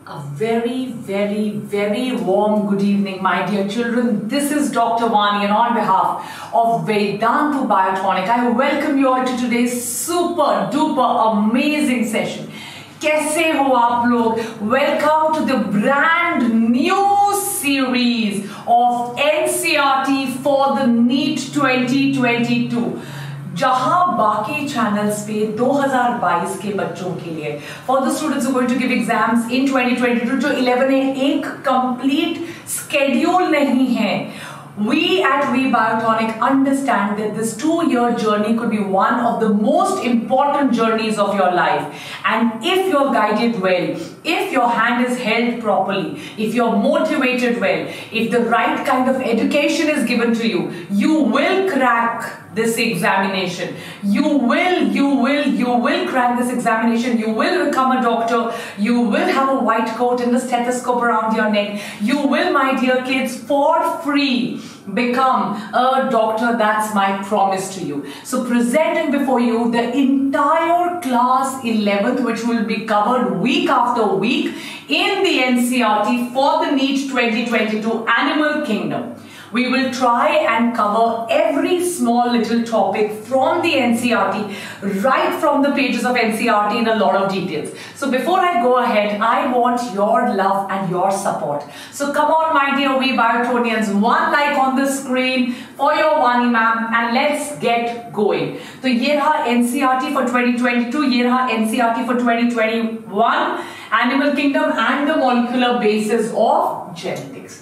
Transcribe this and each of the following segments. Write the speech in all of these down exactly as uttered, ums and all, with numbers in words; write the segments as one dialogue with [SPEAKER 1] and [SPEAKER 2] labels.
[SPEAKER 1] A very, very, very warm good evening, my dear children. This is Doctor Vani, and on behalf of Vedantu Biotonic, I welcome you all to today's super duper amazing session. कैसे हो आप लोग? Welcome to the brand new series of N C E R T for the NEET twenty twenty-two. जहां बाकी channels पे दो हज़ार बाईस के बच्चों के लिए for the students who going to give exams in twenty twenty two जो इलेवन है, एक कंप्लीट स्केड्यूल नहीं है. We at V Biotonic understand that this two-year journey could be one of the most important journeys of your life. And if you're guided well, if your hand is held properly, if you're motivated well, if the right kind of education is given to you, you will crack this examination. You will, you will, you will crack this examination. You will become a doctor. You will have a white coat and a stethoscope around your neck. You will, my dear kids, for free become a doctor. That's my promise to you. So presenting before you the entire class eleventh, which will be covered week after week in the N C E R T for the NEET twenty twenty-two Animal Kingdom. We will try and cover every small little topic from the N C E R T, right from the pages of N C E R T in a lot of details. So before I go ahead, I want your love and your support. So come on, my dear V Biotonians, one like on the screen for your Vani ma'am, and let's get going. So ये रहा N C E R T for twenty twenty-two, ये रहा N C E R T for twenty twenty-one, Animal Kingdom and the molecular basis of genetics.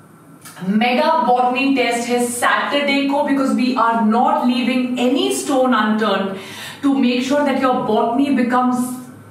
[SPEAKER 1] Mega botany test है Saturday को, because we are not leaving any stone unturned to make sure that your botany becomes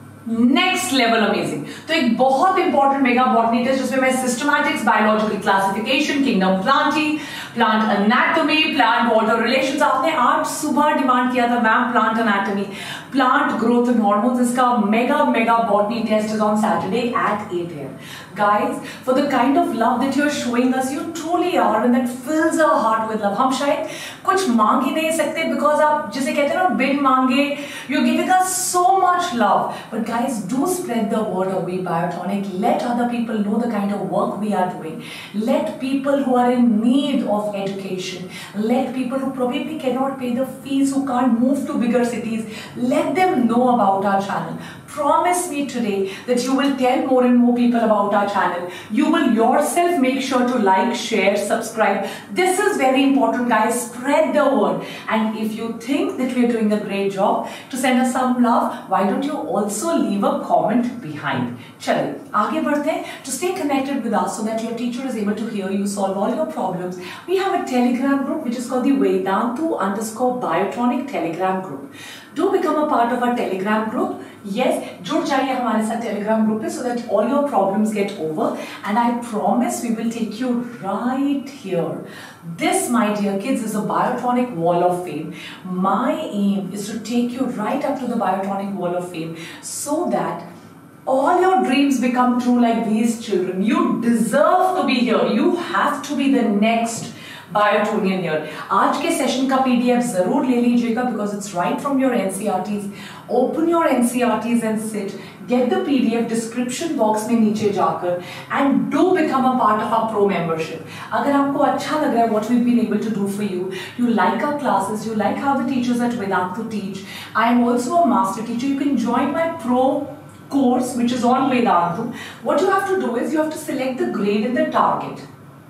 [SPEAKER 1] next level amazing. तो एक बहुत important mega botany test जिसमें मैं systematics, biological classification, kingdom plantae, plant anatomy, plant water relations. आपने आज सुबह demand किया था ma'am plant anatomy, plant growth and hormones. इसका mega mega botany test is on Saturday at eight A M Guys, for the kind of love that you're showing us, you truly are, and that fills our heart with love. हम शायद कुछ मांग ही नहीं सकते because आप जिसे कहते हैं ना बिन मांगे, you're giving us so much love. But guys, do spread the word of V Biotonic. Let other people know the kind of work we are doing. Let people who are in need of education, let people who probably cannot pay the fees, who can't move to bigger cities, let them know about our channel. Promise me today that you will tell more and more people about our channel. You will yourself make sure to like, share, subscribe. This is very important, guys. Spread the word. And if you think that we are doing a great job to send us some love, why don't you also leave a comment behind? चलिए आगे बढ़ते हैं. To stay connected with us so that your teacher is able to hear you, solve all your problems, we have a Telegram group which is called the Vedantu underscore Biotonic Telegram group. Do become a part of our Telegram group. Yes, जुड़ जाइए हमारे साथ Telegram group पे so that all your problems get over. And I promise we will take you right here. This, my dear kids, is a Biotonic Wall of Fame. My aim is to take you right up to the Biotonic Wall of Fame so that all your dreams become true like these children. You deserve to be here. You have to be the next Biotonian here. आज के session का PDF जरूर ले लीजिएगा because it's right from your N C E R Ts. Open your N C E R Ts and sit. Get the P D F description box में नीचे जाकर and do become a part of our pro membership. अगर आपको अच्छा लग रहा है what we've been able to do for you, you like our classes, you like how the teachers at Vedantu teach. I am also a master teacher. You can join my pro course which is on Vedantu. What you have to do is you have to select the grade and the target.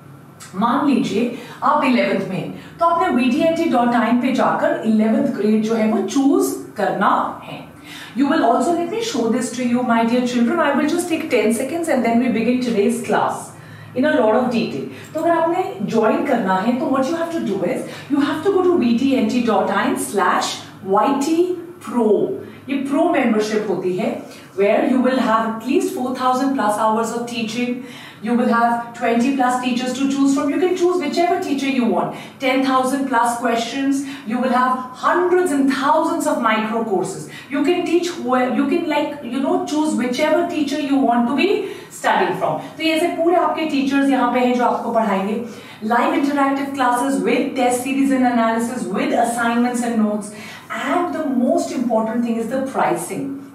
[SPEAKER 1] मान लीजिए आप eleventh में, तो आपने V D N T dot in पे जाकर eleventh grade जो है वो चूज करना है. You will also, let me show this to you, my dear children. I will just take ten seconds and then we begin today's class in a lot of detail. तो अगर आपने join करना है तो what you have to do is you have to go to V D N T dot in slash Y T pro. ये pro membership होती है where you will have at least four thousand plus hours of teaching. You will have twenty plus teachers to choose from. You can choose whichever teacher you want. ten thousand plus questions. You will have hundreds and thousands of micro courses. You can teach whoever, you can like, you know, choose whichever teacher you want to be studying from. तो ये ऐसे पूरे आपके teachers यहाँ पे हैं जो आपको पढ़ाएंगे. Live interactive classes with test series and analysis, with assignments and notes. And the most important thing is the pricing.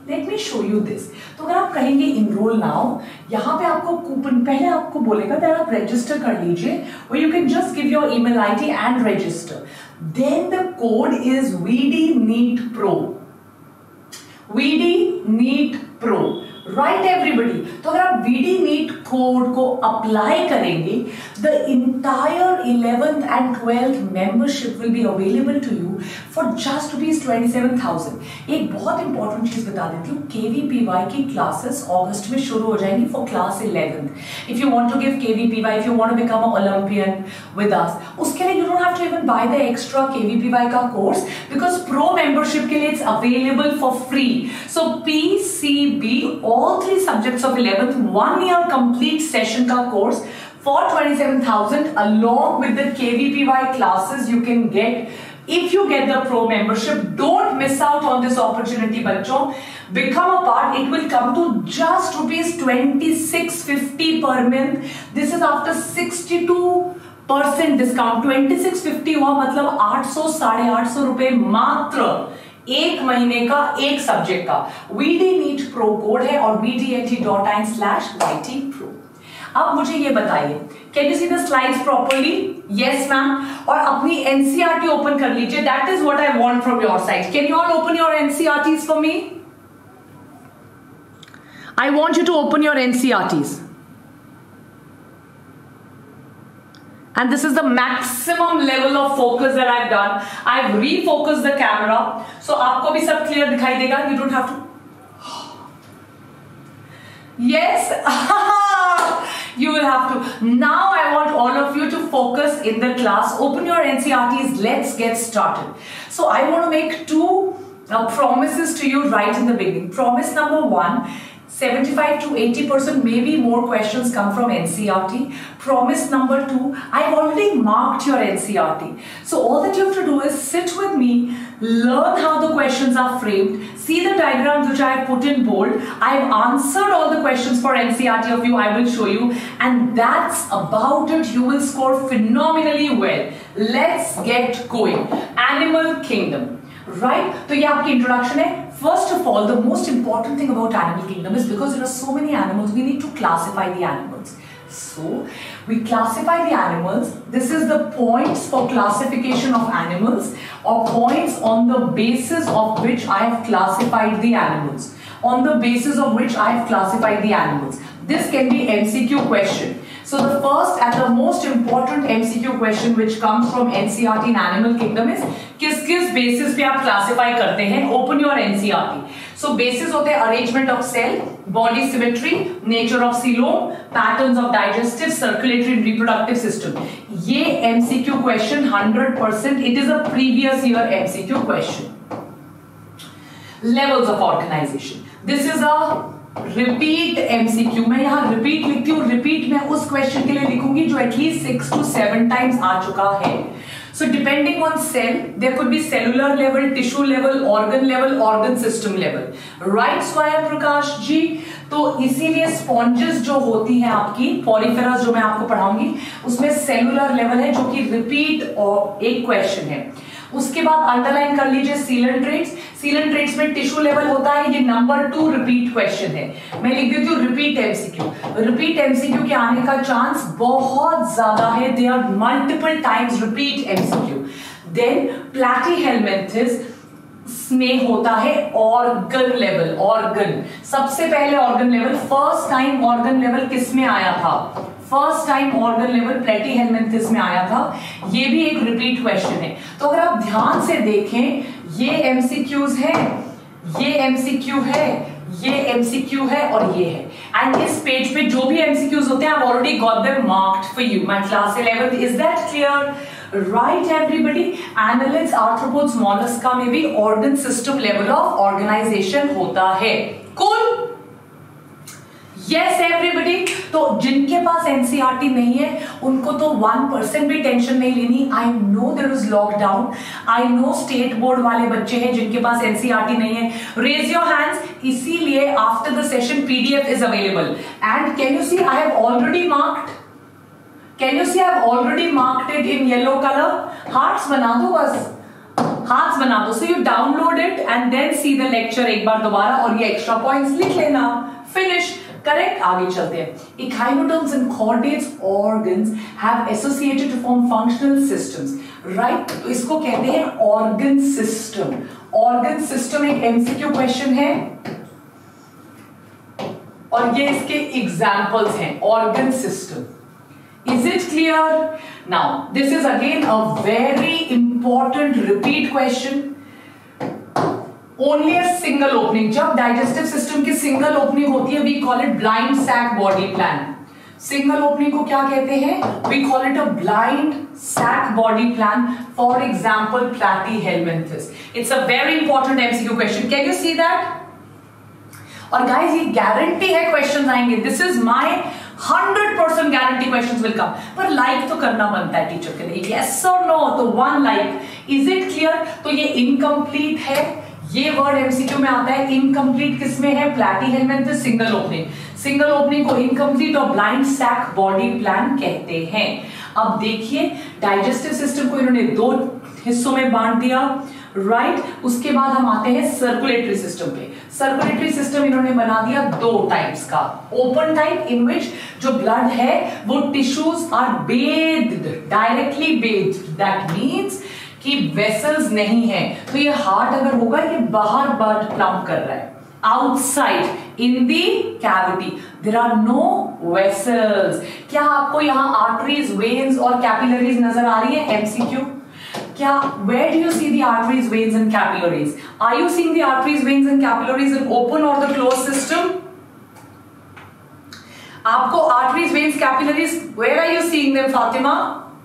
[SPEAKER 1] Let me show you this. तो अगर आप कहेंगे इनरोल नाउ, यहाँ पे आपको कूपन पहले आपको बोलेगा दैट आप रजिस्टर कर लीजिए, और you can just give your email ID and register. Then the code is VD NEET pro, VD NEET pro, right everybody. तो अगर आप वीडी नीट कोड को अप्लाई करेंगे, the entire eleventh and twelfth membership will be available to you for just rupees twenty seven thousand. एक बहुत important चीज बता देती हूँ, केवीपीवाई की क्लासेस अगस्त में शुरू हो जाएंगी for class eleventh. If you want to give KVPY, if you want to become a olympian with us, उसके लिए you don't have to even buy the extra KVPY का कोर्स, बिकॉज प्रो मेंबरशिप के लिए it's available for free. So PCB all three subjects of eleventh, one year complete session का course for twenty-seven thousand along with the K V P Y classes you can get if you get the pro membership. Don't miss out on this opportunity बच्चों, become a part. It will come to just rupees twenty-six fifty per month. This is after sixty-two percent discount. twenty-six fifty हुआ मतलब आठ सौ साढ़े आठ सौ रुपए मात्र एक महीने का एक सब्जेक्ट का। वीडी नीट प्रो कोड है और VDAT dot in slash YT pro. अब मुझे ये बताइए, can you see the slides properly? Yes ma'am. और अपनी एनसीईआरटी ओपन कर लीजिए, that is what I want from your side. Can you all open your NCERTs for me? I want you to open your NCERTs. And this is the maximum level of focus that I've done. I've refocused the camera, so आपको भी सब clear दिखाई देगा. You don't have to. Yes, you will have to. Now I want all of you to focus in the class. Open your N C E R Ts. Let's get started. So I want to make two uh, promises to you right in the beginning. Promise number one. seventy-five to eighty percent, maybe more questions come from N C E R T. Promise number two, I've already marked your N C E R T. So all that you have to do is sit with me, learn how the questions are framed, see the diagrams which I have put in bold. I've answered all the questions for N C E R T of you, I will show you. And that's about it. You will score phenomenally well. Let's get going. Animal Kingdom. Right? तो ये आपकी introduction है. First of all, the most important thing about animal kingdom is because there are so many animals, we need to classify the animals. So, we classify the animals. This is the points for classification of animals, or points on the basis of which I have classified the animals. On the basis of which I have classified the animals. This can be M C Q question. So the first and the most important M C Q question which comes from N C E R T in Animal Kingdom is किस किस basis पे आप classify करते हैं? Open your N C E R T. So basis होते हैं arrangement of cell, body symmetry, nature of coelom, patterns of digestive, circulatory and reproductive system. ये M C Q question one hundred percent. It is a previous year M C Q question. Levels of organization. This is a repeat MCQ. मैं यहाँ repeat लिखती हूँ. Repeat में उस question के लिए लिखूंगी जो at least six to seven times आ चुका है. So depending on cell there could be cellular level, tissue level, organ level, organ system level. Right Swayam Prakash जी. तो इसीलिए स्पॉन्जेस जो होती हैं आपकी पॉलीफेरस जो मैं आपको पढ़ाऊंगी उसमें सेलुलर लेवल है जो कि रिपीट और एक क्वेश्चन है. उसके बाद अंडरलाइन कर लीजिए सीलन ट्रेट्स. सीलन ट्रेट्स में टिश्यू लेवल होता है, ये नंबर टू रिपीट क्वेश्चन है. मैं लिख देती हूँ रिपीट एमसीक्यू. रिपीट एमसीक्यू के आने का चांस बहुत ज्यादा है. They are multiple times repeat MCQ. Then platyhelminthes में होता है ऑर्गन लेवल. ऑर्गन सबसे पहले organ level, first time organ level किस में आया था? First time organ level platyhelminthes में आया था. ये भी एक रिपीट क्वेश्चन है. तो अगर आप ध्यान से देखें, ये एमसीक्यूज है, ये एमसीक्यू है, ये एमसीक्यू है और ये है. एंड इस पेज पे जो भी एमसीक्यूज होते हैं, I have already got them marked for you. My class eleventh. Is that clear? Right everybody. Annelids, arthropods, mollusca में भी organ system level of organization होता है. कूल? Yes everybody. तो जिनके पास एनसीईआरटी नहीं है उनको तो वन परसेंट भी टेंशन नहीं लेनी. I know there is lockdown. I know state board वाले बच्चे हैं जिनके पास एनसीईआरटी नहीं है. Raise your hands. इसीलिए after the session PDF is available. And can you see I have already marked. Can you see I have already marked it in yellow colour. Hearts बना दो बस. हाथ बना दो. So you download it and then see the lecture एक बार दोबारा और ये extra points लिख लेना. Finish. Correct? आगे चलते हैं. Echinoderms and chordates organs have associated to form functional systems. Right? तो इसको कहते हैं organ system. Organ system एक M C Q question है और ये इसके examples हैं. Organ system. Is it clear? Now, this is again a very important repeat question. Only a single opening. जब digestive system की single opening होती है, we call it blind sac body plan. Single opening को क्या कहते हैं? We call it a blind sac body plan. For example, platyhelminthes. It's a very important M C Q question. Can you see that? और guys, ये guarantee है questions आएंगे. This is my hundred percent guarantee questions will come. पर like तो करना बनता है teacher के लिए. Yes or no? तो one like. Is it clear? तो ये incomplete है. ये वर्ड एमसीक्यू में आता है. इनकम्प्लीट किसमें है? Platyhelminthes single opening. Single opening को इनकम्प्लीट और ब्लाइंड सैक बॉडी प्लान कहते हैं. अब देखिए, डाइजेस्टिव सिस्टम को इन्होंने दो हिस्सों में बांट दिया. Right right? उसके बाद हम आते हैं सर्कुलेटरी सिस्टम पे. सर्कुलेटरी सिस्टम इन्होंने बना दिया दो टाइप्स का. ओपन टाइप इन विच जो ब्लड है वो tissues are based, directly based. That means कि वेसल्स नहीं है. तो ये हार्ट अगर होगा ये बाहर ब्लड पंप कर रहा है. Outside in the cavity there are no vessels. क्या आपको यहाँ आर्टरीज, वेन्स और कैपिलरीज नजर आ रही है? एमसीक्यू. क्या where do you see the arteries, veins and capillaries? Are you seeing the arteries, veins and capillaries in open or the closed system? आपको arteries, veins, capillaries, where are you seeing them, Fatima?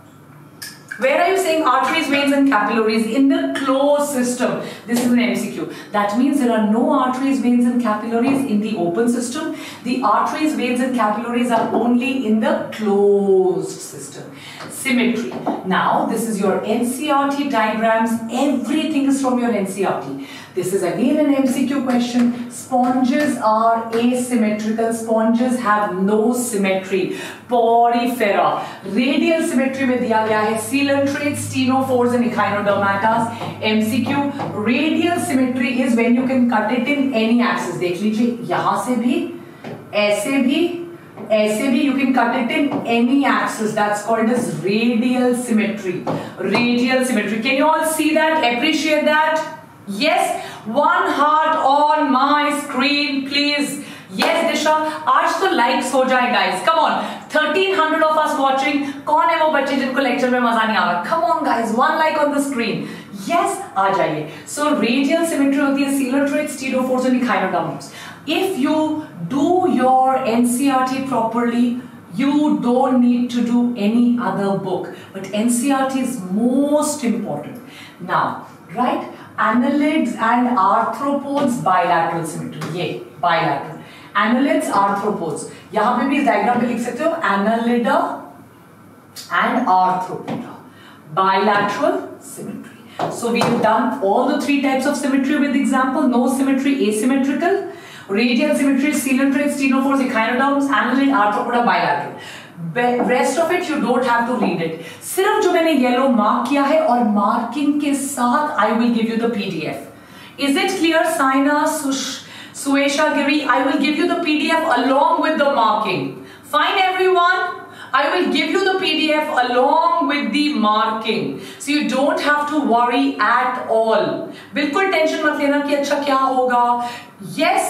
[SPEAKER 1] Where are you saying arteries, veins and capillaries? In the closed system. This is an M C Q. That means there are no arteries, veins and capillaries in the open system. The arteries, veins and capillaries are only in the closed system. Symmetry. Now this is your N C R T diagrams. Everything is from your N C R T. This is again an M C Q question. Sponges are asymmetrical. Sponges have no symmetry. Porifera. Radial symmetry में दिया गया है coelentrates, ctenophores and echinodermatas. M C Q. Radial symmetry is when you can cut it in any axis. देख लीजिए, यहाँ से भी, ऐसे भी, ऐसे भी you can cut it in any axis. That's called as radial symmetry. Radial symmetry. Can you all see that? Appreciate that? Yes. One heart on my screen, please. Yes, Disha. आज तो likes हो जाए, guys. Come on. thirteen hundred of us watching. कौन है वो बच्चे जिनको lecture में मजा नहीं आ रहा? Come on, guys. One like on the screen. Yes, आ जाइए. So radial symmetry होती है coelentrates, ctenophores and echinoderms. If you do your N C R T properly, you don't need to do any other book. But N C R T is most important. Now, right? Annelids and arthropods bilateral symmetry. ये bilateral. Annelids, arthropods. यहाँ पे भी इस diagram पे लिख सकते हो Annelida and arthropoda. Bilateral symmetry. So we have done all the three types of symmetry with example. No symmetry, asymmetrical. Radial symmetry, coelentrates, ctenophores, echinoderms, annelid, arthropoda, bilateral. Rest of it you don't have to read it. सिर्फ जो मैंने yellow mark किया है और marking के साथ I will give you the P D F. Is it clear, Saina, Suesha, Giri? I will give you the P D F along with the marking. Fine, everyone? I will give you the P D F along with the marking. So you don't have to worry at all. बिल्कुल tension मत लेना कि अच्छा क्या होगा. Yes?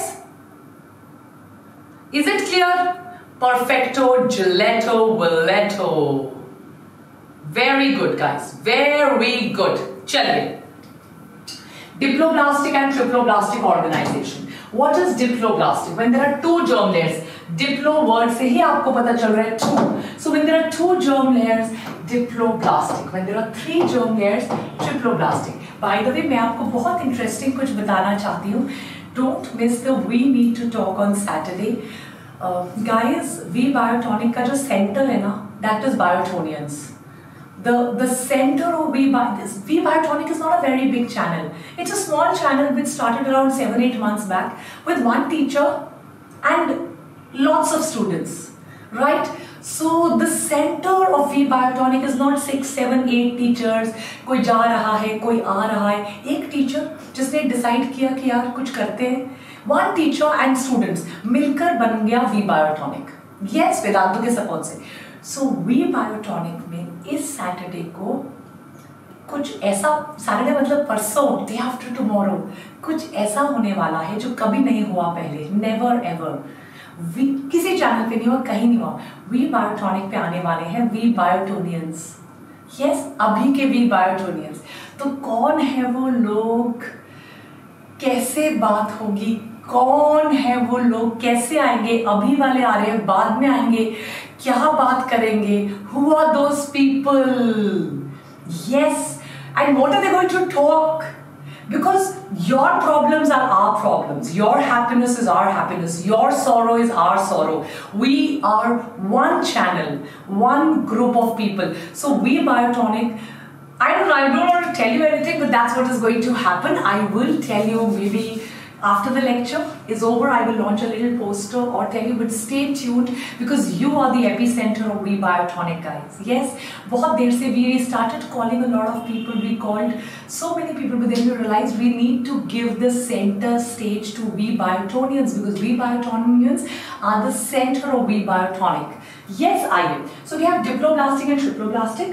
[SPEAKER 1] Is it clear? Perfecto, Giletto, Villetto. Very good, guys. Very good. चलिए. Diploblastic and triploblastic organization. What is diploblastic? When there are two germ layers. Diplo word से ही आपको पता चल रहा है two. So when there are two germ layers, diploblastic. When there are three germ layers, triploblastic. By the way, मैं आपको बहुत interesting कुछ बताना चाहती हूँ. Don't miss the We Need to Talk on Saturday. Uh, guys, V Biotonic का जो center है ना, that is Biotonians. The the center of V this V Biotonic is not a very big channel. It's a small channel which started around seven eight months back with one teacher and lots of students, right? So the center of V Biotonic is not six, seven, eight teachers. कोई जा रहा है, कोई आ रहा है. एक teacher जिसने decide किया कि यार कुछ करते हैं. One teacher and students मिलकर बन गया V Biotonic. Yes, वेदांतु के सपोर्ट से. So V Biotonic में इस सैटरडे को कुछ ऐसा, सैटरडे मतलब परसों, डे आफ्टर टुमारो, कुछ ऐसा होने वाला है जो कभी नहीं हुआ पहले. Never ever. वी किसी चैनल पे नहीं हुआ, कहीं नहीं हुआ. वी बायोटॉनिक पे आने वाले हैं वी बायोटोनियंस. यस, अभी के वी बायोटोनियंस. तो कौन है वो लोग, कैसे बात होगी, कौन है वो लोग, कैसे आएंगे, अभी वाले आ रहे हैं, बाद में आएंगे, क्या बात करेंगे, who are those people. Yes, and what are they going to talk? Because your problems are our problems, your happiness is our happiness, your sorrow is our sorrow. We are one channel, one group of people. So we Biotonic, I don't know, I don't want to tell you anything, but that's what is going to happen. I will tell you maybe after the lecture is over. I will launch a little poster or tell you, but stay tuned because you are the epicenter of We Biotonic, guys. Yes, बहुत देर से we started calling a lot of people. We called so many people, but then we realized we need to give the center stage to We Biotonians because We Biotonians are the center of We Biotonic. Yes, I am. So we have diploblastic and triploblastic.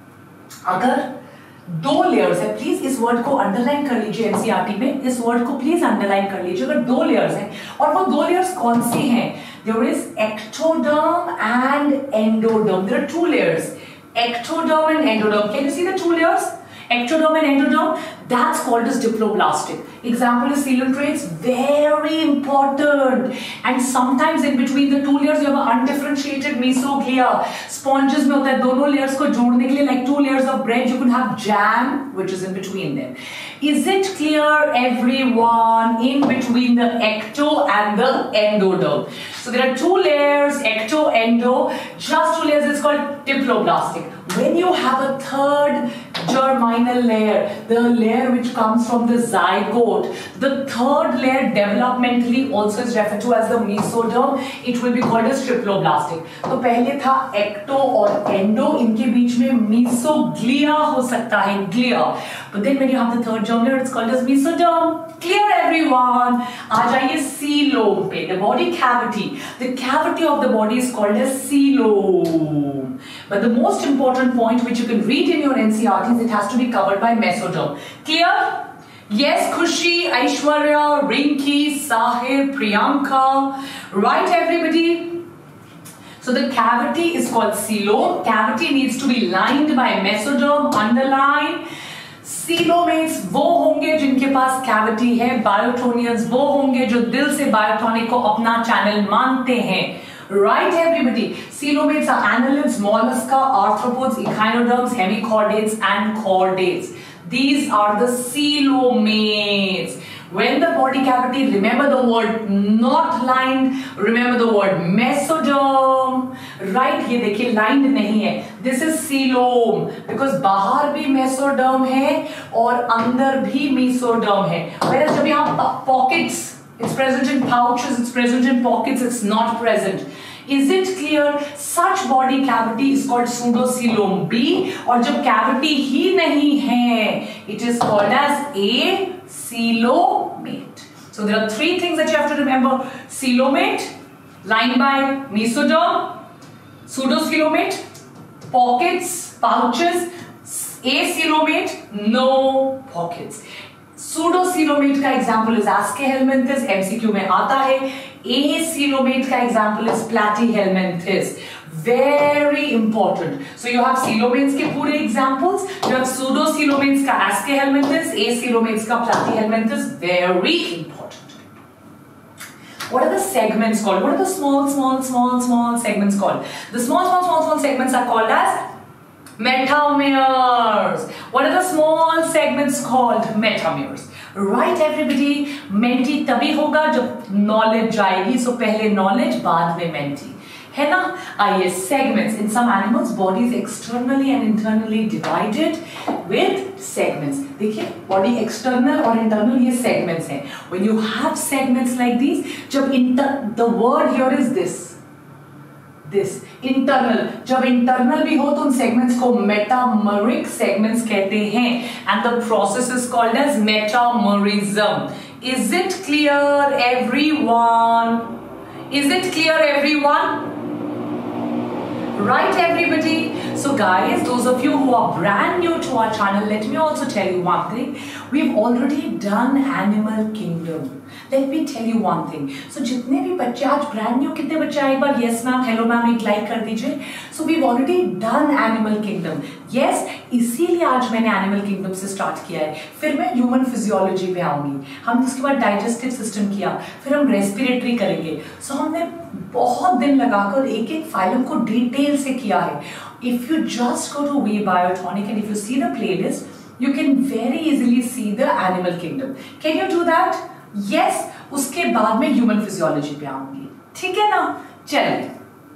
[SPEAKER 1] अगर दो layers है, please इस word को underline कर लीजिए. NCERT में इस word को प्लीज अंडरलाइन कर लीजिए. अगर दो लेयर्स हैं और वो दो लेयर्स कौन सी हैं? There is ectoderm and endoderm. There are two layers, ectoderm and endoderm. Can you see the two layers? Ectoderm and endoderm. That's called as diploblastic. Example is coelentrates, very important. And sometimes in between the two layers you have an undifferentiated mesoglia. Sponges में होता है दोनों layers को जोड़ने के लिए, like two layers of bread, you can have jam which is in between them. Is it clear, everyone? In between the ecto and the endoderm. So there are two layers, ecto, endo. Just two layers is called diploblastic. When you have a third germinal layer, the layer which comes from the zygote, the third layer developmentally also is referred to as the mesoderm. It will be called as triploblastic. तो पहले था ecto और endo, इनके बीच में mesoglia हो सकता है, glia. But then when you have the third germ layer, it's called as mesoderm. Clear, everyone? आ जाइए coelom पे. The body cavity. The cavity of the body is called as coelom. But the most important point which you can read in your N C E R T is it has to be covered by mesoderm. Clear? Yes, Khushi, Aishwarya, Rinki, Sahir, Priyanka. Right, everybody? So the cavity is called coelom. Cavity needs to be lined by mesoderm. Underline. Coelomates वो होंगे जिनके पास cavity है. बायोटोनियंस वो होंगे जो दिल से बायोटोनिक को अपना चैनल मानते हैं. Right, everybody? Coelomates are annelids, mollusca, arthropods, echinoderms, hemichordates, and chordates. These are the coelomates. When the body cavity, remember the word not lined, remember the word mesoderm. Right, ये देखिए lined नहीं है. This is coelom because बाहर भी mesoderm है और अंदर भी mesoderm है. Whereas जब यहाँ pockets, it's present in pouches, it's present in pockets, it's not present. Is it clear? Such body cavity is called pseudocoelom B. और जब cavity ही नहीं है, it is called as a coelomate. So there are three things that you have to remember: coelomate, lined by mesoderm; pseudocoelomate, pockets, pouches; acoelomate, no pockets. Pseudocoelomate का example is Ascahelminthes, MCQ में आता है. Acoelomate का example is Platyhelminthes. Very important. So you have coelomates के पूरे examples. You have pseudocoelomates का Ascahelminthes, acoelomates का Platyhelminthes. Very important. What are the segments called? What are the small, small, small, small segments called? The small, small, small, small segments are called as metameres. What are the small segments called? Metameres. Right, everybody? Menti तभी होगा जब knowledge जाएगी. So पहले knowledge, बाद में menti. है ना? आइए, segments. In some animals, body is externally and internally divided with segments. देखिए, body external और internal ये segments हैं. When you have segments like these, जब inter, the word here is this. this internal. जब internal भी हो तो उन segments को metameric segments कहते हैं, and the process is called as metamerism. Is it clear, everyone? Is it clear, everyone? Right, everybody? So guys, those of you who are brand new to our channel, let me also tell you one thing. We've already done Animal Kingdom. Let me tell you one thing. So जितने भी बच्चे आज brand new, कितने बच्चे आए एक बार yes ma'am, hello ma'am, एक like कर दीजिए. So we've already done Animal Kingdom. Yes, इसीलिए आज मैंने Animal Kingdom से start किया है. फिर मैं Human Physiology पे आऊंगी. हमने उसके बाद Digestive System किया, फिर हम Respiratory करेंगे. So हमने बहुत दिन लगाकर एक एक फाइलम को डिटेल से किया है. If you just go to We Biotonic and if you see the playlist, you can very easily see the Animal Kingdom. Can you do that? Yes. उसके बाद में Human Physiology पे आऊंगी. ठीक है ना? चलिए.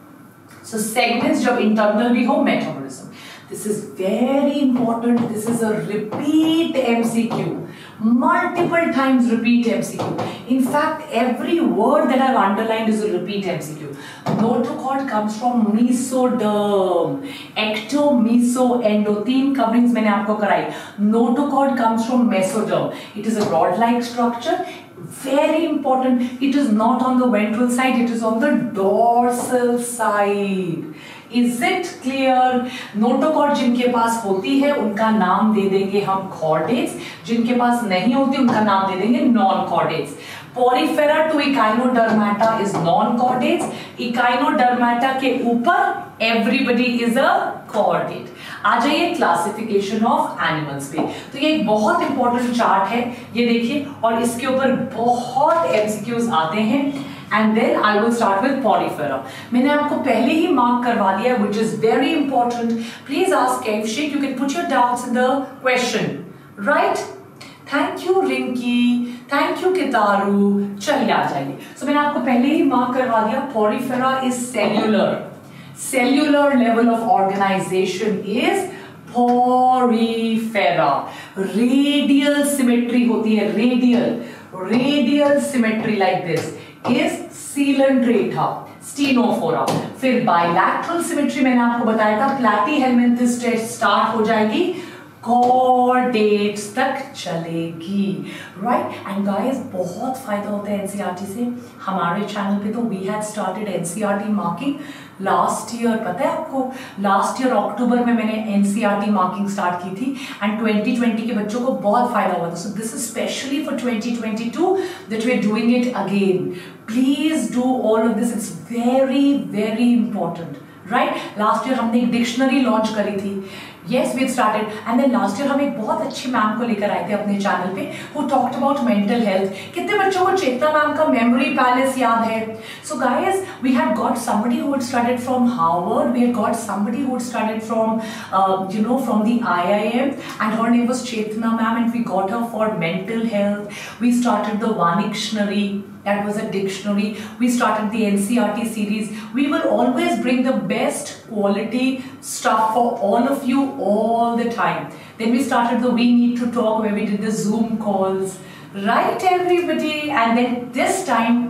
[SPEAKER 1] So segments जब internal भी हो, metabolism. This is very important. This is a repeat M C Q. Multiple times repeat M C Q. In fact, every word that I've underlined is a repeat M C Q. Notochord comes from mesoderm. Ecto, meso, endo. तीन coverings मैंने आपको कराई. Notochord comes from mesoderm. It is a rod-like structure. Very important. It is not on the ventral side. It is on the dorsal side. Is it clear? Notochord जिनके पास होती है उनका नाम दे देंगे हम कॉर्डेट्स, जिनके पास नहीं होती उनका नाम दे देंगे non chordates. Porifera to echinodermata is non chordates. Echinodermata के ऊपर एवरीबडी इज अ कॉर्डेट. आ जाइए क्लासिफिकेशन ऑफ एनिमल्स पे. तो ये एक बहुत इंपॉर्टेंट चार्ट है, ये देखिए, और इसके ऊपर बहुत एमसीक्यूज आते हैं. And then I will start with Porifera. मैंने आपको पहले ही मार्क करवा दिया, which is very important. Please ask Kevshik. You can put your doubts in the question. Right? Thank you Rinki. Thank you Kitaru. चलिए आ जाइए. So मैंने आपको पहले ही मार्क करवा दिया. Porifera is cellular. Cellular level of organization is Porifera. Radial symmetry होती है. Radial. Radial symmetry like this is Coelenterata, Stenophora. फिर bilateral symmetry मैंने आपको बताया था, Platyhelminthes स्टार्ट हो जाएगी, chordates तक चलेगी. Right? And guys, बहुत फायदा होता है एनसीईआरटी से. हमारे चैनल पे तो we had started NCERT marking last year. पता है आपको, लास्ट ईयर अक्टूबर में मैंने एनसीईआरटी मार्किंग स्टार्ट की थी एंड ट्वेंटी ट्वेंटी के बच्चों को बहुत फायदा हुआ था. So this is specially for twenty twenty two that we are doing it again. Please do all of this. It's very very important. Right? Last year हमने एक डिक्शनरी लॉन्च करी थी. Yes, we had started, and then last year हम एक बहुत अच्छी ma'am को लेकर आए थे अपने चैनल पे, who talked about mental health. कितने बच्चों को चेतना मैम का memory palace याद है? So guys, we had got somebody who had studied from Harvard. We had got somebody who had studied from, uh, you know, from the I I M, and her name was Chetna ma'am, and we got her for mental health. We started the Vaniktionary. That was a dictionary. We started the N C E R T series. We will always bring the best quality stuff for all of you all the time. Then we started the We Need to Talk, where we did the Zoom calls. Right, everybody? And then this time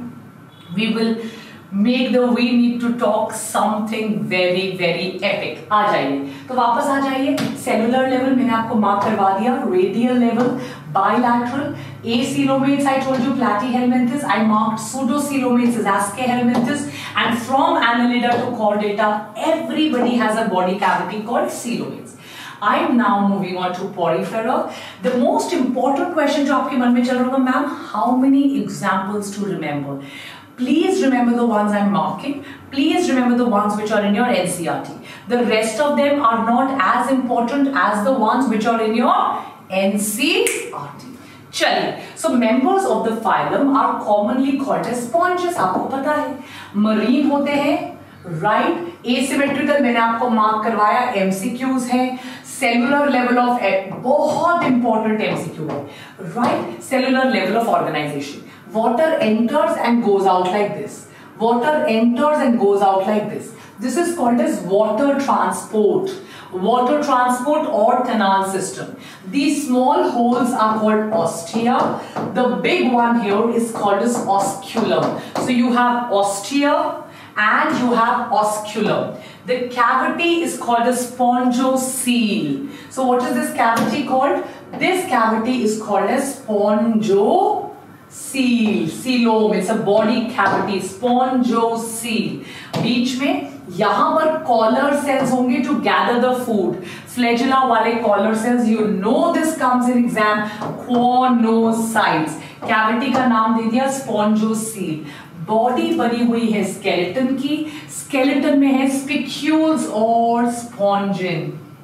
[SPEAKER 1] we will make the We Need to Talk something very very epic. आ जाइए. तो वापस आ जाइए. Cellular level मैंने आपको mark करवा दिया. Radial level, bilateral, acoelomates I told you, Platyhelminthes. I marked pseudocoelomates as Ascahelminthes, and from Annelida to Chordata, everybody has a body cavity called coelomates. I'm now moving on to Porifera. The most important question जो आपके मन में चल रहा होगा, ma'am, how many examples to remember? Please remember the ones I'm marking. Please remember the ones which are in your N C E R T. The rest of them are not as important as the ones which are in your N C E R T. चलिए. So members of the phylum are commonly called as sponges. आपको पता है. Marine होते हैं. Right? Asymmetrical मैंने आपको mark करवाया. M C Qs हैं. Cellular level of बहुत important M C Q है. Right? Cellular level of organization. Water enters and goes out like this. Water enters and goes out like this. This is called as water transport. Water transport or canal system. These small holes are called ostia. The big one here is called as osculum. So you have ostia and you have osculum. The cavity is called a spongiocele. So what is this cavity called? This cavity is called as spongiocele. Coelom, it's a body cavity. Spongiocele. बीच में यहां पर collar cells होंगे to gather the food. Flagella वाले collar cells, you know this comes in exam, choanocytes. Cavity का नाम दे दिया spongocoel. Body बनी हुई है स्केलेटन की. स्केलेटन में है स्पिक्यूल्स और स्पॉन्जिन.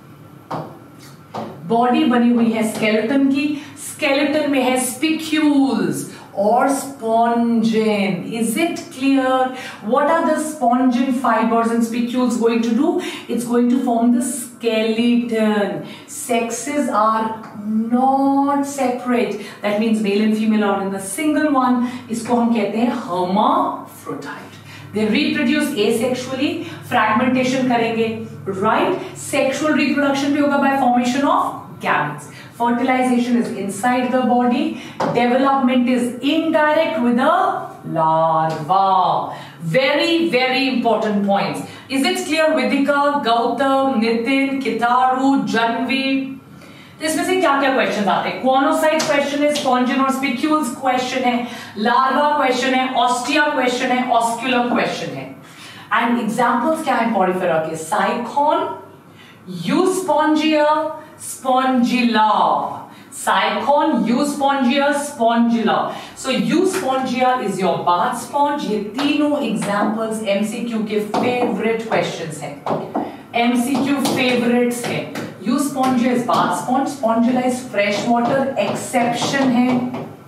[SPEAKER 1] बॉडी बनी हुई है स्केलेटन की. स्केलेटन में है spicules or spongin. Is it clear? What are the spongin fibers and spicules going to do? It's going to form the skeleton. Sexes are not separate. That means male and female are in a single one. इसको हम कहते हैं hermaphrodite. They reproduce asexually. Fragmentation करेंगे, right? Sexual reproduction भी होगा by formation of gametes. Fertilization is inside the body. Development is indirect with a larva. Very, very important points. Is it clear? Vidika, Gautam, Nitin, Kitaru, Janvi. तो इसमें से क्या क्या question आते हैं? Choanocyte question है, स्पॉन्जिन और spicules question है, लार्वा क्वेश्चन है, ऑस्टिया क्वेश्चन है, ऑस्क्यूलम क्वेश्चन है. एंड एग्जांपल्स क्या है पॉरीफेरा के? Sycon, euspongia, Spongilla. Sycon, Euspongia, Spongilla. So Euspongia is your bath sponge. ये तीनों examples M C Q के favorite questions हैं. M C Q favorites हैं. Euspongia is bath sponge. Spongilla is freshwater. Exception है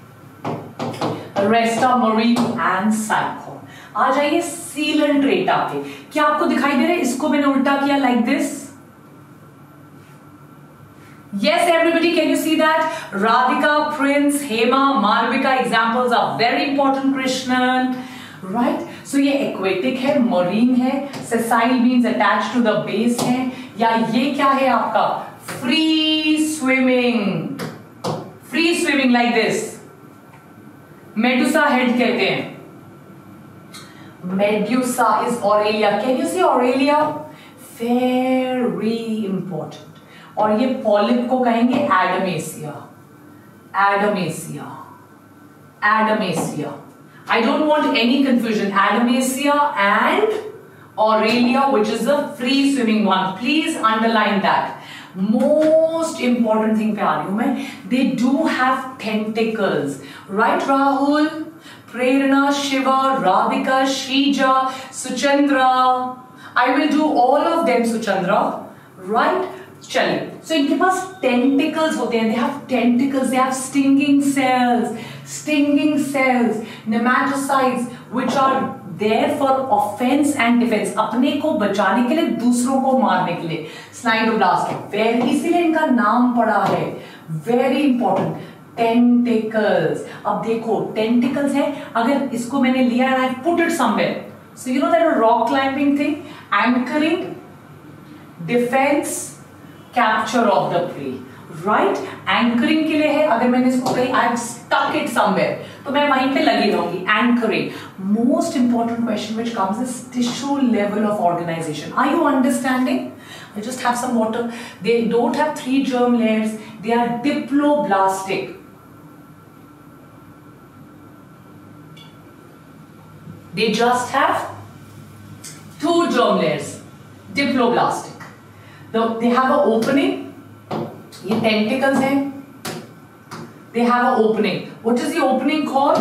[SPEAKER 1] Resta marine and Sycon. आ जाइए sealant rata पे. क्या आपको दिखाई दे रहा है? इसको मैंने उल्टा किया like this. Yes, everybody, can you see that? Radhika, Prince, Hema, Malvika examples are very important, Krishnan. Right? So ये aquatic है, marine है, sessile means attached to the base है, या ये क्या है आपका? Free swimming. Free swimming like this. Medusa head कहते हैं. Medusa is Aurelia. Can you see Aurelia? Very important. और ये पॉलिप को कहेंगे एडमेसिया. एडमेसिया. एडमेसिया. I don't want any confusion. Adamasia and Aurelia, which is the free swimming one. Please underline that. Most important thing पे आ रही हूँ मैं. They do have tentacles, right? Rahul, Prerna, Shiva, Radhika, Shrija, Suchandra. I will do all of them, Suchandra. Right? चलिए. So इनके पास tentacles होते हैं. They have tentacles. They have stinging cells. Stinging cells. Nematocytes, which are there for offense and defense. अपने को बचाने के लिए, दूसरों को मारने के लिए. Cnidoblast. Very, इसीलिए इनका नाम पड़ा है. Very important. Tentacles. अब देखो, tentacles है. अगर इसको मैंने लिया and I put it somewhere. So you know that a rock climbing thing, anchoring, defense, capture of the prey, right? Anchoring के लिए है. अगर मैंने इसको कहीं I have stuck it somewhere, तो मैं वहीं पे लगी रहूंगी. Anchoring. Most important question which comes is tissue level of organization. Are you understanding? I just have some water. They don't have three germ layers. They are diploblastic. They just have two germ layers. Diploblastic. The, they have an opening. ये tentacles हैं. They have an opening. What is the opening called?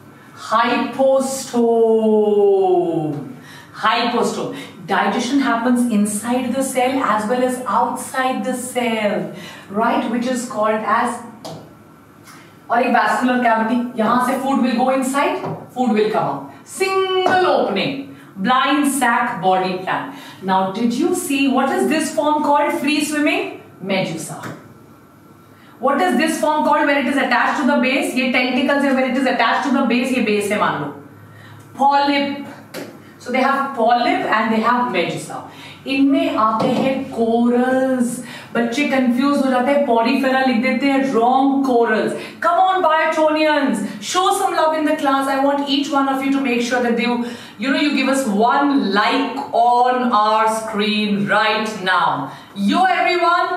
[SPEAKER 1] Hypostome. Hypostome. Digestion happens inside the cell as well as outside the cell, right? Which is called as. और एक vascular cavity. यहाँ से food will go inside. Food will come out. Single opening. Blind sac body plan. Now, did you see what is this form called? Free swimming? Medusa. What is this form called where it is attached to the base? ये tentacles है where it is attached to the base. ये base है मान लो. Polyp. So they have polyp and they have medusa. इनमें आते हैं corals. बच्चे confuse हो जाते हैं, पॉरीफेरा लिख देते हैं, wrong corals. Come on Biotonians, show some love in the class. I want each one of you to make sure that you you know you give us one like on our screen right now. Yo everyone,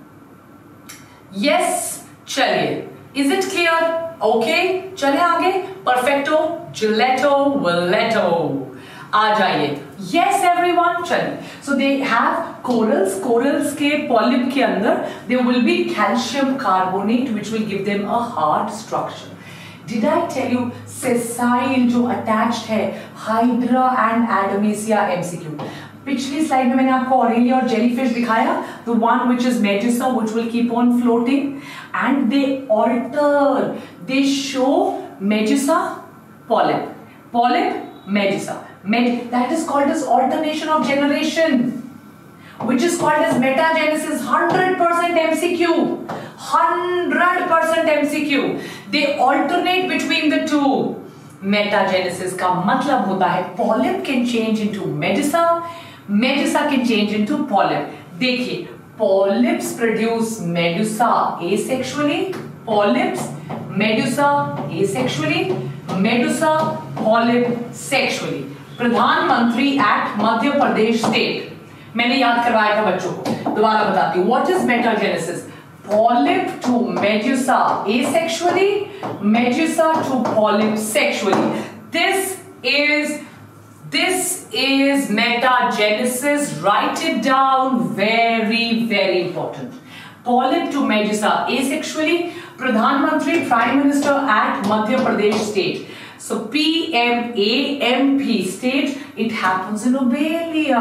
[SPEAKER 1] yes, चलिए, is it clear? Okay, चले आगे. Perfecto, Giletto, Willetto. आ जाइए. Yes everyone, चलिए. So they have corals. Corals के polyp के अंदर there will be calcium carbonate which will give them a hard structure. Did I tell you sessile जो attached है Hydra and Adamasia M C Q. पिछली slide में मैंने आपको Aurelia और जेलीफिश दिखाया, the one which is Medusa which will keep on floating, and they alter, they show Medusa, polyp, polyp, Medusa. Med that is called as alternation of generation, which is called as metagenesis. one hundred percent M C Q, one hundred percent M C Q. They alternate between the two. Metagenesis का मतलब होता है polyp can change into Medusa, Medusa can change into polyp. देखिए, polyps produce Medusa asexually, polyps Medusa asexually, Medusa polyp sexually. प्रधानमंत्री act Madhya Pradesh state, मैंने याद करवाया था बच्चों को, दोबारा बताती हूँ. What is metagenesis? Polyp to Medusa asexually, Medusa to polyp sexually. This is this is metagenesis. Write it down. Very very important. Polyp to Medusa asexually. Pradhan Mantri Prime Minister Act Madhya Pradesh State. So P M A M P state. It happens in Obelia.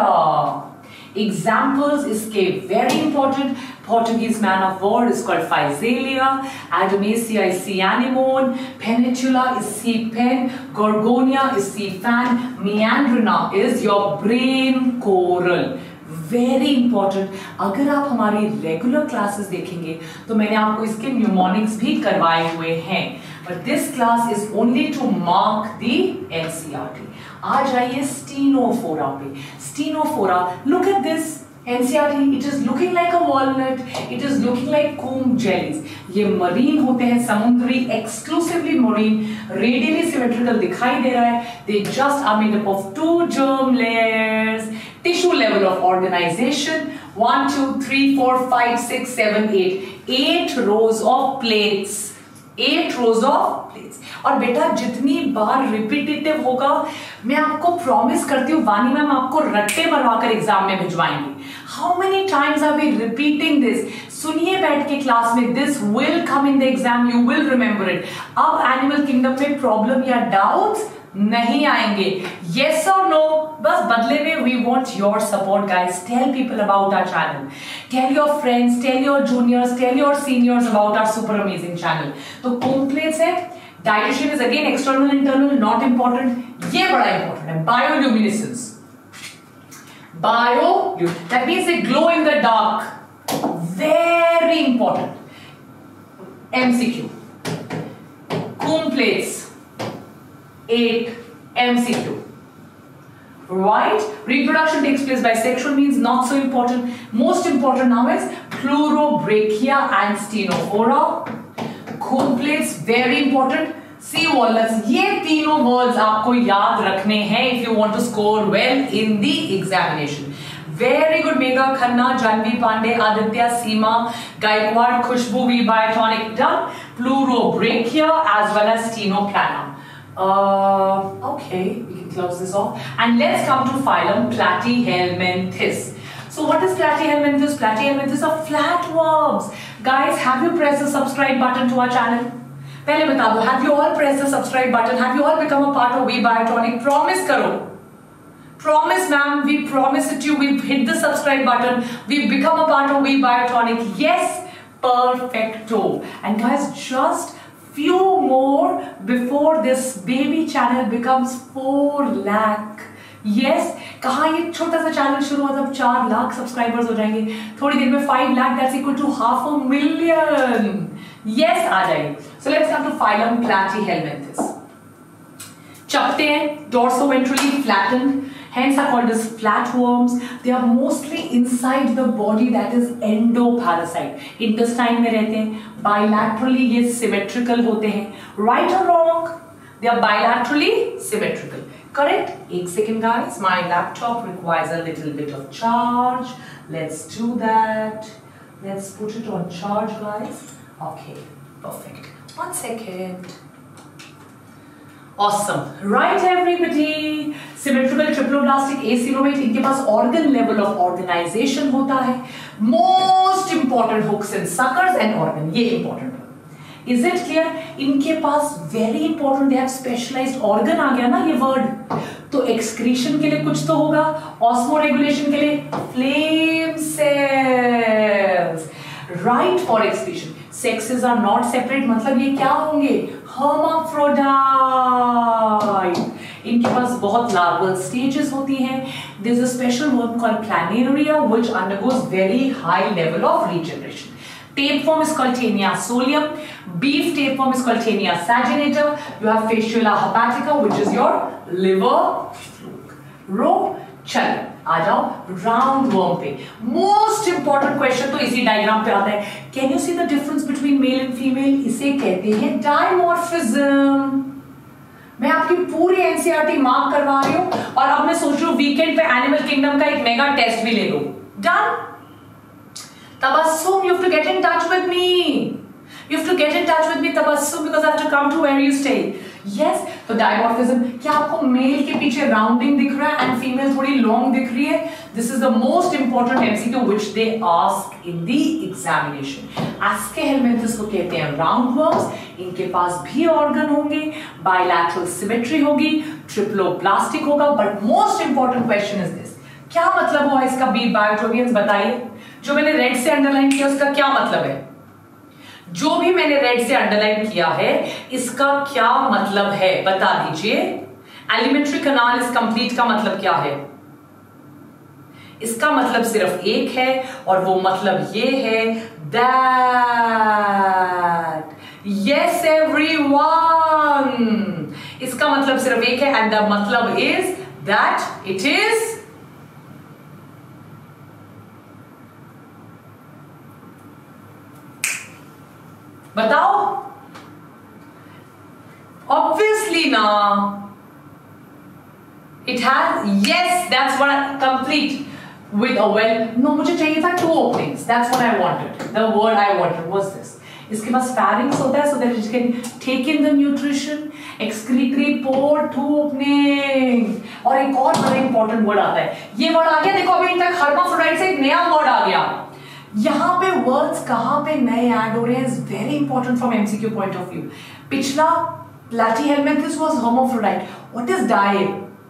[SPEAKER 1] Examples इसके very important. Portuguese man of war is called Physalia, Adamasia is sea anemone, Peninsula is sea pen, Gorgonia is sea fan, Meandrina is your brain coral. Very important. अगर आप हमारी regular classes देखेंगे तो मैंने आपको इसके mnemonics भी करवाए हुए हैं, but this class is only to mark the N C E R T. आ जाइए Stenophora पे. Stenophora, look at this. N C E R T, it is looking like a walnut, it is looking like comb jellies. ये marine होते हैं, समुद्री, exclusively marine, radially symmetrical दिखाई दे रहा है. They just are made up of two germ layers. Tissue level of organization, one, two, three, four, five, six, seven, eight. Eight rows of plates. Eight rows of plates. और बेटा जितनी बार repetitive होगा, मैं आपको प्रॉमिस करती हूँ वानी ma'am आपको रट्टे बनवाकर एग्जाम में भिजवाएंगी. How many times are we repeating this? सुनिए बैठ के क्लास में. This will come in the exam. You will remember it. अब एनिमल किंगडम में प्रॉब्लम या डाउट्स नहीं आएंगे. Yes or no? बस बदले में we want your support guys. Tell people about our channel. Tell your friends, tell your juniors, tell your seniors about our super amazing channel. तो comb plates है. Dilution is again external, internal, not important. ये बड़ा important है. Bioluminescence. Bio, that means they glow in the dark. Very important. M C Q. Comb plates. Eight. M C Q. Right? Reproduction takes place by sexual means, not so important. Most important now is Pleurobrachia and Stenophora. Comb plates, very important. Sea walnuts. ये तीनों words आपको याद रखने हैं if you want to score well in the examination. Very good. Megha Khanna, Janvi Pandey, Aditya, Seema, Gaikwad, Khushbu, V Biotonic done. Pleurobrachia as well as Stenoplana. Uh, okay, we can close this off. And let's come to phylum Platyhelminthes. So what is Platyhelminthes? Platyhelminthes are flatworms. Guys, have you pressed the subscribe button to our channel? पहले बता दो, have you all pressed the subscribe button? Have you all become a part of V Biotonic? Promise करो. Promise ma'am, we promise it to you. We've hit the subscribe button. We've become a part of V Biotonic. Yes, perfecto. And guys, just few more before this baby channel becomes four lakh. Yes, कहाँ ये छोटा सा channel शुरू हुआ जब चार lakh subscribers हो जाएंगे, थोड़ी देर में five lakh, that's equal to half a million. Yes, आ जाइए. So let's come to phylum Platyhelminthes. चपटे हैं, dorso-ventrally flattened. Hence are called as flatworms. They are mostly inside the body, that is endoparasite. Intestine में रहते हैं. Bilaterally ये symmetrical होते हैं. Right or wrong? They are bilaterally symmetrical. Correct? एक second guys. My laptop requires a little bit of charge. Let's do that. Let's put it on charge guys. Okay. Perfect. One second. Awesome. Right everybody. Symmetrical triploblastic acidomate, इनके पास organ level of organization होता है. Most important hooks and suckers and organ. ये important है. Is it clear? इनके पास very important, they have specialized organ आ गया ना ये word. तो excretion के लिए कुछ तो होगा. Osmoregulation के लिए flame cells. Right for excretion. Sexes are not separate, मतलब ये क्या होंगे? Hermaphrodite. इनके पास बहुत larval stages होती हैं. There's a special worm called planaria which undergoes very high level of regeneration. Tapeworm is called Taenia solium. Beef tapeworm is called Taenia saginata. You have Fasciula hepatica which is your liver fluke. Rope. चलो आ जाओ roundworm पे. Most important question तो इसी diagram पे आता है. Can you see the difference between male and female? इसे कहते हैं डायमॉर्फिज्म. मैं आपकी पूरी एनसीईआरटी मार्क करवा रही हूं और अब मैं सोच रही हूं वीकेंड पे एनिमल किंगडम का एक मेगा टेस्ट भी ले लो. Done. Tabassum, you have to get in touch with me. You have to get in touch with me, Tabassum, because I have to come to where you stay. Yes, तो dimorphism. क्या आपको mail के पीछे rounding दिख रहा है and female थोड़ी long दिख रही है? This is the most important MCQ which they ask in the examination. Aschelminthes को कहते हैं राउंड वर्म्स. इनके पास भी ऑर्गन होंगे, बायलैटरल सिमेट्री होगी, ट्रिप्लोप्लास्टिक होगा. But most important question is this. क्या मतलब हुआ इसका? बी बायोट्रोपियंस बताइए. जो मैंने रेड से अंडरलाइन किया उसका क्या मतलब है? जो भी मैंने रेड से अंडरलाइन किया है इसका क्या मतलब है बता दीजिए. एलिमेंट्री कनाल इज कंप्लीट का मतलब क्या है? इसका मतलब सिर्फ एक है और वो मतलब ये है दैट. यस एवरीवन, इसका मतलब सिर्फ एक है एंड द मतलब इज दैट इट इज बताओ. Obviously ना. It has, yes, that's what I complete with a well. No, मुझे चाहिए था two openings. That's what I wanted. The word I wanted was this. इसके पास pharynx होता है so that it can take in the nutrition. Excretory port, two openings. और एक और बड़ा important word आता है. ये word आ गया. देखो अभी तक hermaphrodite से एक नया word आ गया. यहां पे वर्ड्स कहां पे नए ऐड हो रहे हैं is very important from MCQ point of view. पिछला platyhelminthes was hermaphrodite. What is die?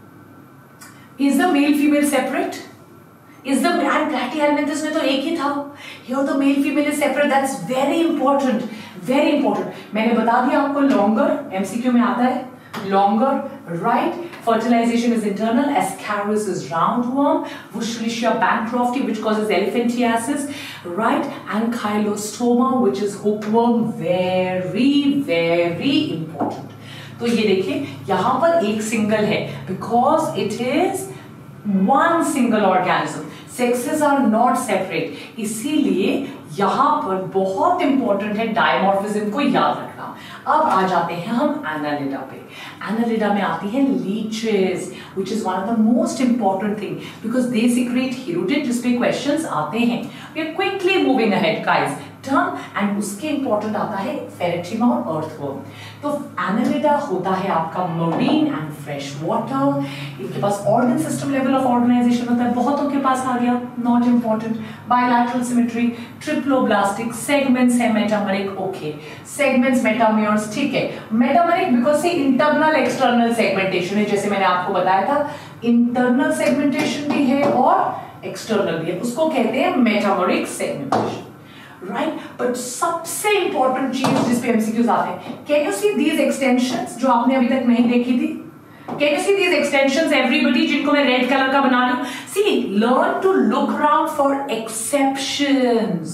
[SPEAKER 1] Is the male female separate? Is the and platyhelminthes में तो एक ही था. Here the male female is separate. That's very important, very important. मैंने बता दिया आपको लॉन्गर एमसीक्यू में आता है. Longer, right? Fertilization is internal. Ascaris is roundworm. Wuchereria bancrofti, which causes elephantiasis, right? Ankylostoma, which is hookworm. Very, very important. तो ये देखिए यहां पर एक सिंगल है because it is one single organism. Sexes are not separate. इसीलिए यहां पर बहुत इंपॉर्टेंट है डायमॉर्फिज्म को याद रखना. अब आ जाते हैं हम एनालिडा पे. एनालिडा में आती है leeches which is one of the most important thing because they secrete hirudin जिस पे क्वेश्चंस आते हैं. We are quickly moving ahead guys. Done. and उसके इंपॉर्टेंट आता है फेरेट्रिमा और अर्थवर्म. तो एनालिडा होता है आपका मरीन एंड फ्रेश वाटर. इनके पास organ system level of organization होता है. बहुतों के पास आ गया not important. Bilateral symmetry, triploblastic, segments है मेटामेरिक. ओके सेगमेंट्स मेटामियर्स ठीक है. मेटामेरिक बिकॉज से इंटरनल एक्सटर्नल सेगमेंटेशन है. जैसे मैंने आपको बताया था इंटरनल सेगमेंटेशन भी है और एक्सटर्नल भी है. उसको कहते हैं मेटामेरिक सेगमेंटेशन. राइट बट सबसे इंपॉर्टेंट चीज जिस पे एमसीक्यूज आते हैं, can you see these extensions जो आपने अभी तक नहीं देखी थी? Can you see these extensions everybody जिनको मैं रेड कलर का बना रही हूं? See learn to look around for exceptions.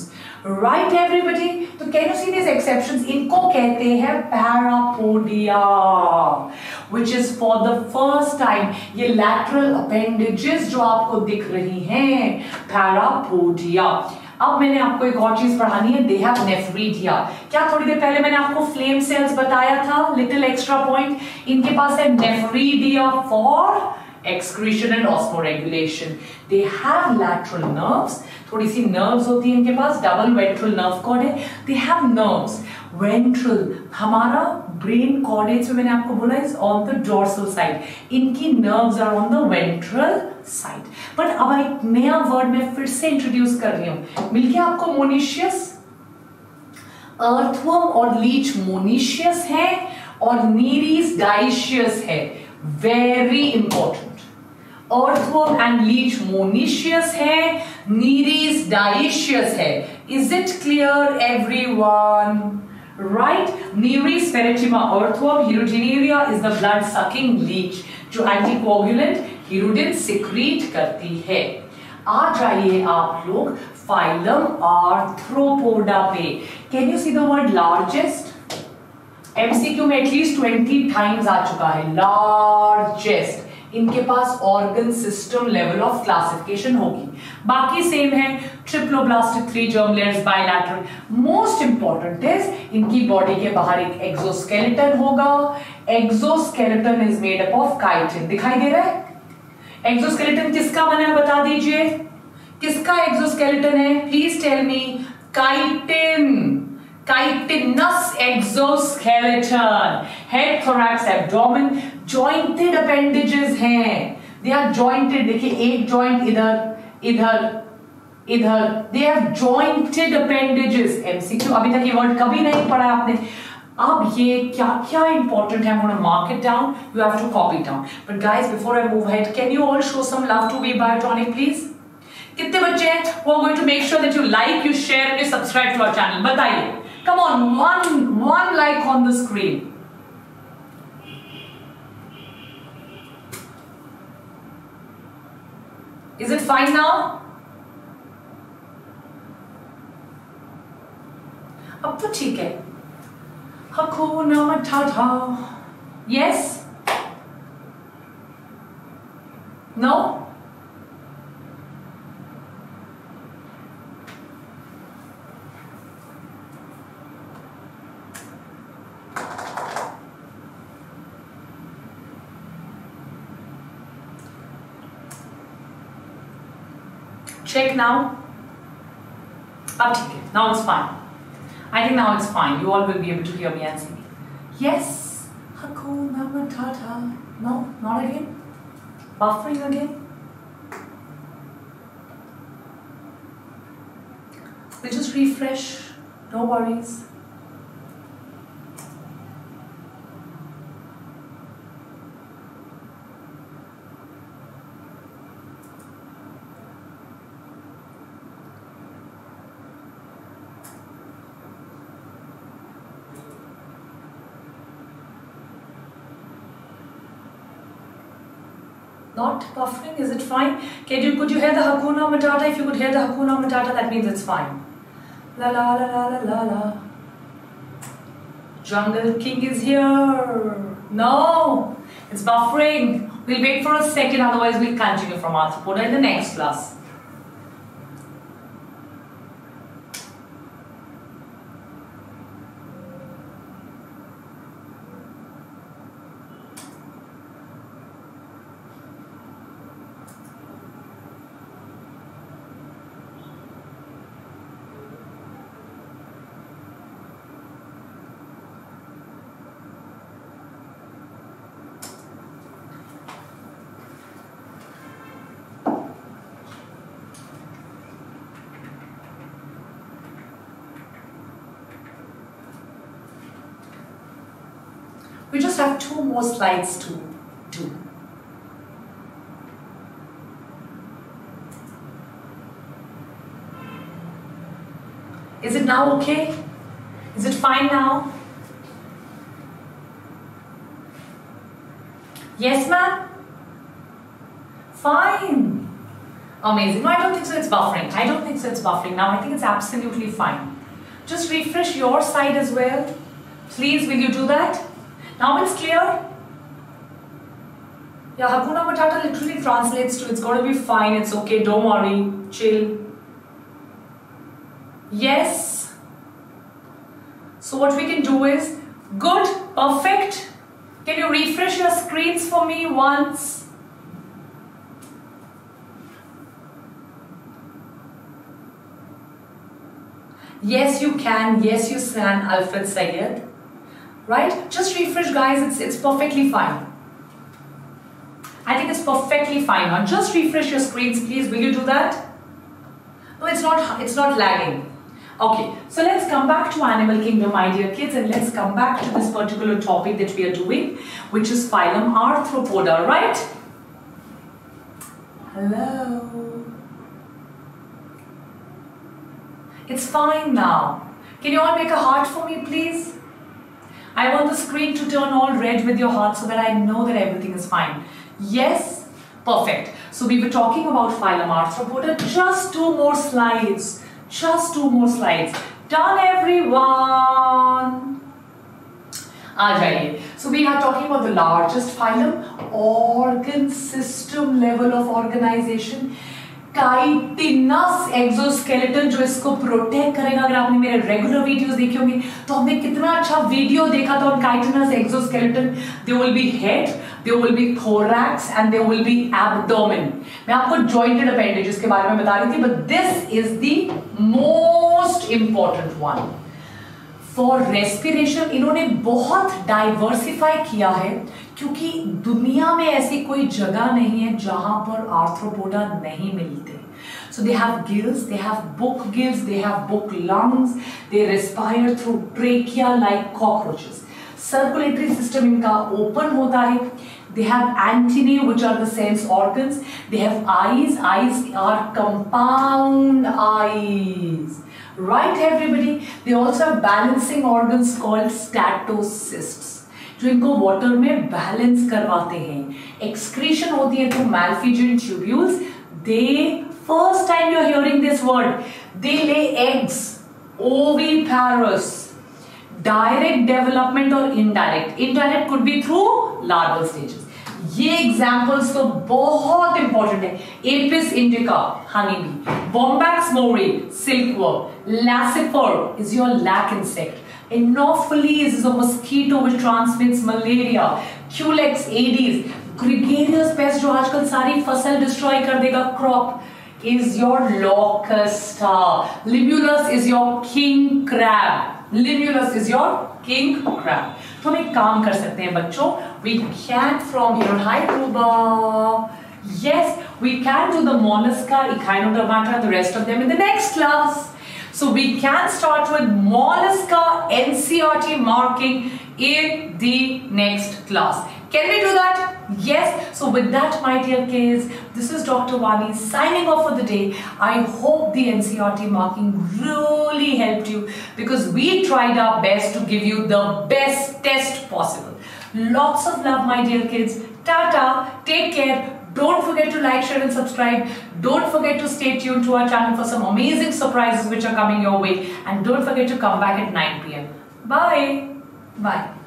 [SPEAKER 1] Right everybody? तो can you see this exceptions? इनको कहते हैं parapodia, which is for the first time ये लैटरल अपेंडेजेस जो आपको दिख रही हैं, पैरापोडिया। अब मैंने आपको एक और चीज पढ़ानी है, दे हैव नेफ्रीडिया। क्या थोड़ी देर पहले मैंने आपको फ्लेम सेल्स बताया था, लिटिल एक्स्ट्रा पॉइंट, इनके पास है nephridia for excretion and osmoregulation. They have lateral nerves, थोड़ी सी nerves होती है इनके पास, double ventral nerve cord है. They have nerves. Ventral, हमारा brain cordates में मैंने आपको बोला is on the dorsal side. इनकी nerves are on the ventral side. But अब एक नया word मैं फिर से introduce कर रही हूँ. मिल गया आपको monoecious? Earthworm और leech monoecious है और Nereis dioecious है. Very important. Earthworm and leech monoecious है, Nereis dioecious है. Is it clear everyone? Right? Nereis ferritima earthworm, Hirudinaria is the blood sucking leech जो anticoagulant hirudin secrete करती है. आ जाइए आप लोग phylum Arthropoda पे. Can you see the word largest? MCQ में एटलीस्ट ट्वेंटी टाइम्स आ चुका है. लार्जेस्ट, इनके पास organ system level of classification होगी, बाकी सेम है. Triploblastic, three germ layers, bilateral. Most important is इनकी बॉडी के बाहर एक एक्सोस्केलेटन होगा. Exoskeleton is made up of chitin. दिखाई दे रहा है? एक्सोस्केलेटन किसका बना है बता दीजिए, किसका एक्सोस्केलेटन है? Please tell me. Chitin. Chitinous exoskeleton, head, thorax, abdomen, jointed appendages हैं. They are jointed. देखिए एक joint इधर, इधर, इधर. They have jointed appendages. MCQ अभी तक ये word कभी नहीं पढ़ा आपने. अब ये क्या क्या important है? I'm going to mark it down. You have to copy it down. But guys, before I move ahead, can you all show some love to Way Biotonic, please? कितने बच्चे हैं who are going to make sure that you like, you share, and you subscribe to our channel? बताइए. Come on, one one like on the screen. Is it fine now? अब तो ठीक है. Hakuna Matata. Yes? No? Check now. अब ठीक है. Now it's fine. I think now it's fine. You all will be able to hear me and see me. Yes. Hakuna Matata. No, not again. Buffering again. We'll just refresh. No worries. Not buffering, is it fine? Can you, could you hear the Hakuna Matata? If you could hear the Hakuna Matata, that means it's fine. La la la la la la la. Jungle King is here. No, it's buffering. We'll wait for a second, otherwise we'll continue from Arthropoda in the next class. We just have two more slides to do. Is it now okay? Is it fine now? Yes, ma'am? Fine. Amazing. No, I don't think so it's buffering. I don't think so it's buffering now. I think it's absolutely fine. Just refresh your side as well. Please, will you do that? Now it's clear? Yeah, Hakuna Matata literally translates to it's going to be fine, it's okay, don't worry, chill. Yes. So what we can do is, good, perfect. Can you refresh your screens for me once? Yes, you can. Yes, you can, Alfred Sayed. Right? Just refresh, guys. It's, it's perfectly fine. I think it's perfectly fine. Now, just refresh your screens, please. Will you do that? No, it's not, it's not lagging. Okay, so let's come back to Animal Kingdom, my dear kids, and let's come back to this particular topic that we are doing, which is phylum Arthropoda, right? Hello. It's fine now. Can you all make a heart for me, please? I want the screen to turn all red with your heart so that I know that everything is fine. Yes? Perfect. So we were talking about phylum Arthropoda. Just two more slides. Just two more slides. Done, everyone. Aa jaiye. So we are talking about the largest phylum, organ system level of organization. Chitinous exoskeleton जो इसको protect करेगा. अगर आपने मेरे regular videos देखे होंगे तो हमने कितना अच्छा वीडियो देखा था on chitinous exoskeleton. There will be head, there will be thorax and there will be abdomen. मैं आपको jointed appendages के बारे में बता रही थी, but this is the most important one. For respiration इन्होंने बहुत डाइवर्सिफाई किया है क्योंकि दुनिया में ऐसी कोई जगह नहीं है जहां पर आर्थ्रोपोडा नहीं मिलते. So they have gills, they have book gills, they have book lungs, they respire through trachea like cockroaches. Circulatory system इनका open होता है. They have antennae, which are the sense organs. They have eyes. Eyes are compound eyes. Right, everybody? They also have balancing organs called statocysts, जो इनको water में balance करवाते हैं. Excretion होती है through malpighian tubules. They, first time you're hearing this word, they lay eggs. Oviparous. Direct development or indirect. Indirect could be through larval stages. ये examples तो बहुत important है. Apis indica, honeybee. Bombax mori, silkworm. Laccifer is your lac insect. Anopheles is a mosquito which transmits malaria. Culex aedes, gregarious pest जो आजकल सारी फसल destroy कर देगा, crop, is your locusta. Limulus is your king crab. Limulus is your king crab. तो हम एक काम कर सकते हैं बच्चों. We can from here. Hi Ruba. Yes, we can do the mollusca, echinodermata, and the rest of them in the next class. So we can start with mollusca N C R T marking in the next class. Can we do that? Yes. So with that, my dear kids, this is Doctor Vani signing off for the day. I hope the N C R T marking really helped you because we tried our best to give you the best test possible. Lots of love, my dear kids. Tata. Take care. Don't forget to like, share and subscribe. Don't forget to stay tuned to our channel for some amazing surprises which are coming your way. And don't forget to come back at nine p m Bye. Bye.